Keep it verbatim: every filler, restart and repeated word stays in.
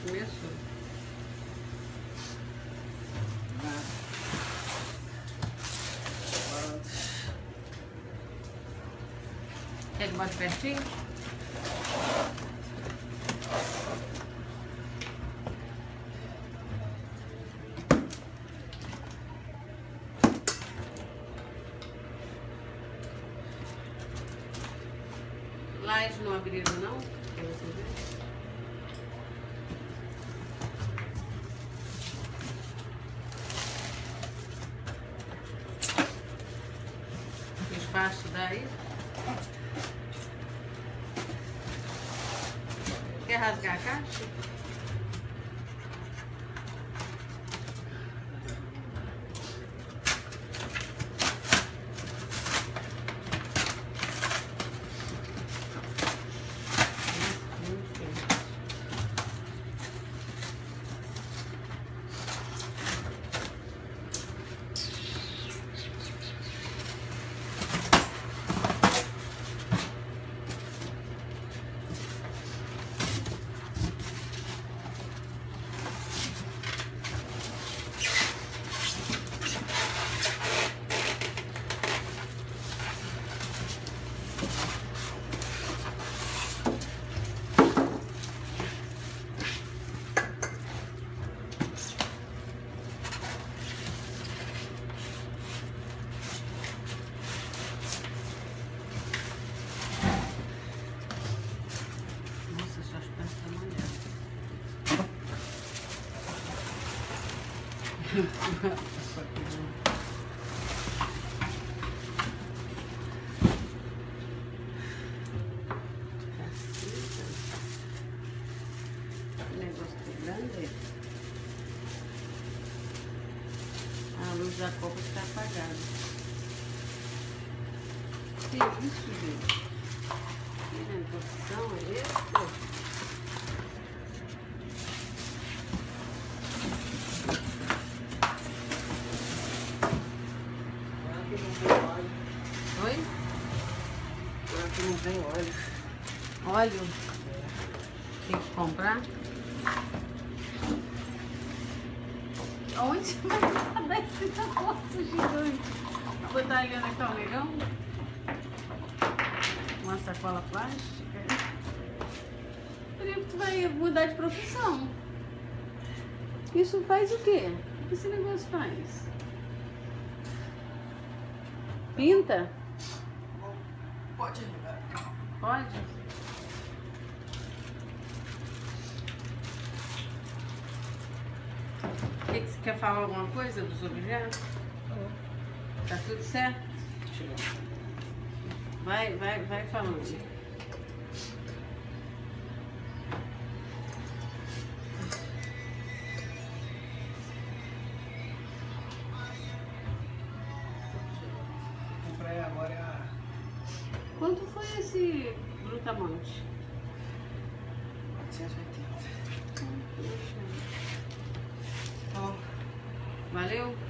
começou. Quer que bote pertinho? Lá eles não abriram não? Pra você ver. O espaço daí. Quer rasgar a caixa? A luz da copa está apagada. Que isso, gente? Que negociação é esse? Oi? Aqui não tem óleo. Óleo? Tem que comprar? Onde você vai guardar esse negócio gigante? Vou botar ele na calmeirão? Uma sacola plástica? Eu digo que tu vai mudar de profissão. Isso faz o quê? O que esse negócio faz? Pinta? Pode ajudar. Pode? Que que você quer falar alguma coisa dos objetos? Tá tudo certo? Vai, vai, vai falando. Comprei agora a... Quanto foi esse Brutamonte? quatrocentos e oitenta. Tá bom. Valeu?